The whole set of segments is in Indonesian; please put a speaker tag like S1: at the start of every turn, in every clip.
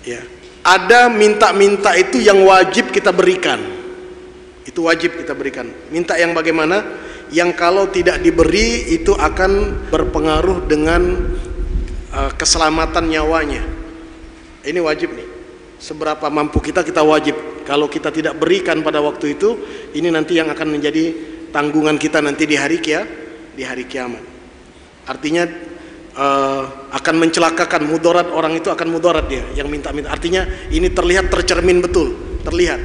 S1: Ya. Ada minta-minta itu yang wajib kita berikan. Itu wajib kita berikan. Minta yang bagaimana? Yang kalau tidak diberi itu akan berpengaruh dengan keselamatan nyawanya. Ini wajib nih. Seberapa mampu kita, kita wajib. Kalau kita tidak berikan pada waktu itu, ini nanti yang akan menjadi tanggungan kita nanti di hari kiamat. Artinya akan mencelakakan, mudarat orang itu akan mudarat dia yang minta-minta. Artinya ini terlihat tercermin betul, terlihat.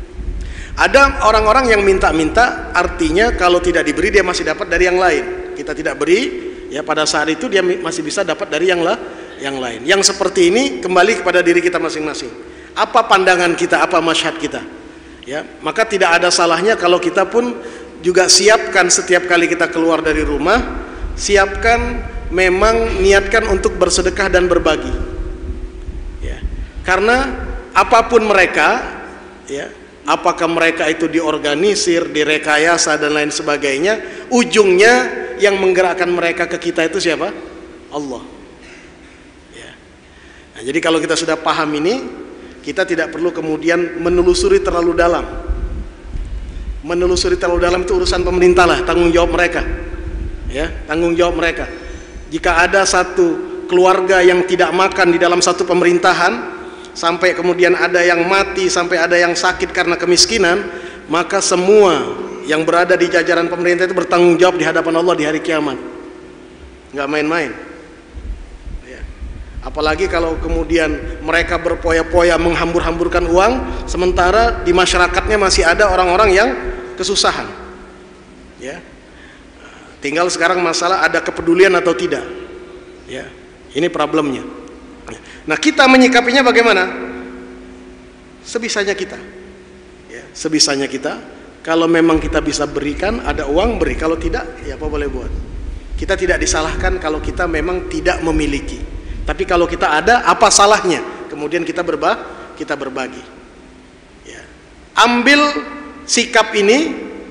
S1: Ada orang-orang yang minta-minta, artinya kalau tidak diberi dia masih dapat dari yang lain. Kita tidak beri, ya pada saat itu dia masih bisa dapat dari yang lain. Yang seperti ini kembali kepada diri kita masing-masing. Apa pandangan kita, apa masyhad kita? Ya, maka tidak ada salahnya kalau kita pun juga siapkan setiap kali kita keluar dari rumah, siapkan memang niatkan untuk bersedekah dan berbagi. Ya. Karena apapun mereka, ya, apakah mereka itu diorganisir, direkayasa dan lain sebagainya, ujungnya yang menggerakkan mereka ke kita itu siapa? Allah. Ya. Nah, jadi kalau kita sudah paham ini, kita tidak perlu kemudian menelusuri terlalu dalam. Menelusuri terlalu dalam itu urusan pemerintah lah, tanggung jawab mereka. Ya, tanggung jawab mereka. Jika ada satu keluarga yang tidak makan di dalam satu pemerintahan, sampai kemudian ada yang mati, sampai ada yang sakit karena kemiskinan, maka semua yang berada di jajaran pemerintah itu bertanggung jawab di hadapan Allah di hari kiamat. Nggak main-main. Ya. Apalagi kalau kemudian mereka berpoya-poya menghambur-hamburkan uang, sementara di masyarakatnya masih ada orang-orang yang kesusahan. Ya. Tinggal sekarang masalah ada kepedulian atau tidak. Ya. Ini problemnya. Nah, kita menyikapinya bagaimana? Sebisanya kita. Ya, sebisanya kita. Kalau memang kita bisa berikan, ada uang beri. Kalau tidak, ya apa boleh buat. Kita tidak disalahkan kalau kita memang tidak memiliki. Tapi kalau kita ada, apa salahnya? Kemudian kita berbagi. Ya. Ambil sikap ini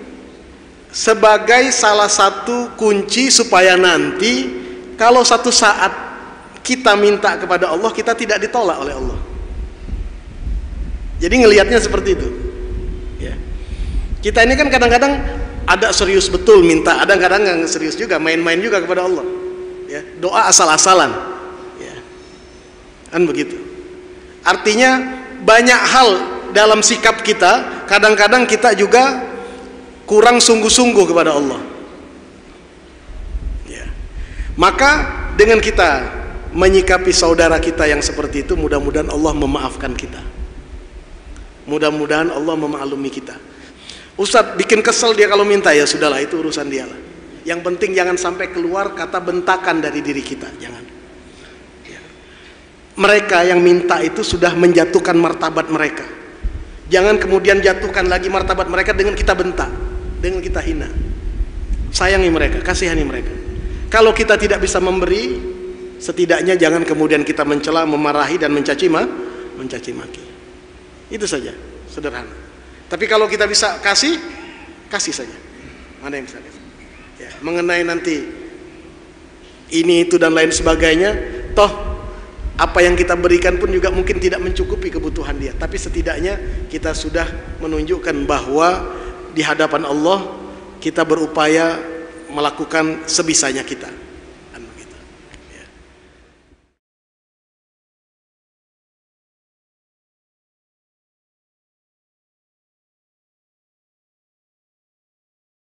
S1: sebagai salah satu kunci supaya nanti kalau satu saat kita minta kepada Allah, kita tidak ditolak oleh Allah. Jadi ngelihatnya seperti itu. Ya. Kita ini kan kadang-kadang ada serius betul minta, ada kadang nggak serius juga, main-main juga kepada Allah. Ya. Doa asal-asalan. Ya. Kan begitu. Artinya banyak hal dalam sikap kita, kadang-kadang kita juga kurang sungguh-sungguh kepada Allah. Ya. Maka dengan kita menyikapi saudara kita yang seperti itu, mudah-mudahan Allah memaafkan kita. Mudah-mudahan Allah memaklumi kita. Ustadz bikin kesel dia kalau minta, ya sudahlah, itu urusan dia lah. Yang penting jangan sampai keluar kata bentakan dari diri kita, jangan. Ya. Mereka yang minta itu sudah menjatuhkan martabat mereka. Jangan kemudian jatuhkan lagi martabat mereka dengan kita bentak, dengan kita hina. Sayangi mereka, kasihani mereka. Kalau kita tidak bisa memberi, setidaknya jangan kemudian kita mencela, memarahi dan mencaci maki. Itu saja, sederhana. Tapi kalau kita bisa kasih saja. Mana yang bisa kasih? Ya, mengenai nanti ini itu dan lain sebagainya, toh apa yang kita berikan pun juga mungkin tidak mencukupi kebutuhan dia. Tapi setidaknya kita sudah menunjukkan bahwa di hadapan Allah kita berupaya melakukan sebisanya kita.